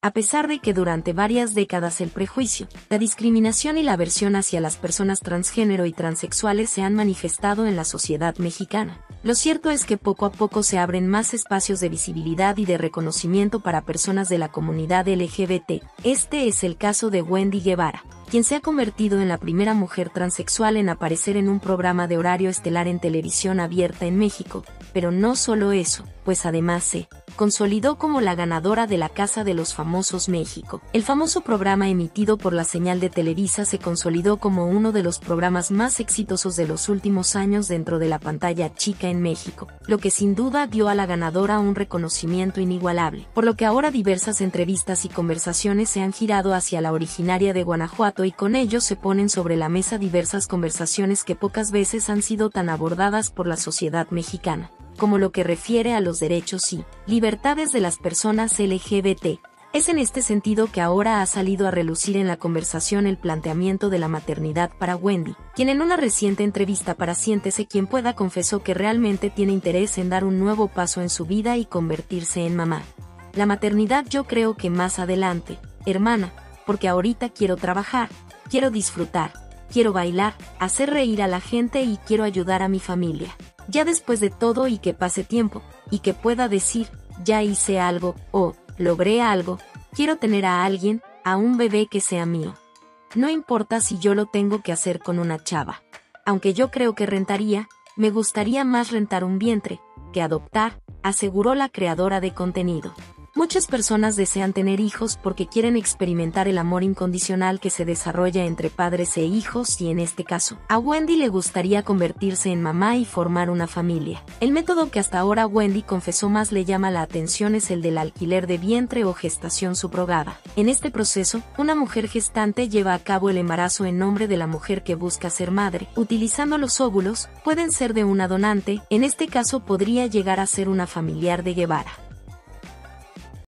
A pesar de que durante varias décadas el prejuicio, la discriminación y la aversión hacia las personas transgénero y transexuales se han manifestado en la sociedad mexicana, lo cierto es que poco a poco se abren más espacios de visibilidad y de reconocimiento para personas de la comunidad LGBT. Este es el caso de Wendy Guevara, quien se ha convertido en la primera mujer transexual en aparecer en un programa de horario estelar en televisión abierta en México, pero no solo eso, pues además se consolidó como la ganadora de la Casa de los Famosos México. El famoso programa emitido por la señal de Televisa se consolidó como uno de los programas más exitosos de los últimos años dentro de la pantalla chica en México, lo que sin duda dio a la ganadora un reconocimiento inigualable, por lo que ahora diversas entrevistas y conversaciones se han girado hacia la originaria de Guanajuato y con ello se ponen sobre la mesa diversas conversaciones que pocas veces han sido tan abordadas por la sociedad mexicana, como lo que refiere a los derechos y libertades de las personas LGBT. Es en este sentido que ahora ha salido a relucir en la conversación el planteamiento de la maternidad para Wendy, quien en una reciente entrevista para Siéntese Quien Pueda confesó que realmente tiene interés en dar un nuevo paso en su vida y convertirse en mamá. La maternidad yo creo que más adelante, hermana, porque ahorita quiero trabajar, quiero disfrutar, quiero bailar, hacer reír a la gente y quiero ayudar a mi familia. Ya después de todo y que pase tiempo, y que pueda decir, ya hice algo, o logré algo, quiero tener a alguien, a un bebé que sea mío. No importa si yo lo tengo que hacer con una chava. Aunque yo creo que rentaría, me gustaría más rentar un vientre, que adoptar, aseguró la creadora de contenido. Muchas personas desean tener hijos porque quieren experimentar el amor incondicional que se desarrolla entre padres e hijos y en este caso, a Wendy le gustaría convertirse en mamá y formar una familia. El método que hasta ahora Wendy confesó más le llama la atención es el del alquiler de vientre o gestación subrogada. En este proceso, una mujer gestante lleva a cabo el embarazo en nombre de la mujer que busca ser madre, utilizando los óvulos, pueden ser de una donante, en este caso podría llegar a ser una familiar de Guevara.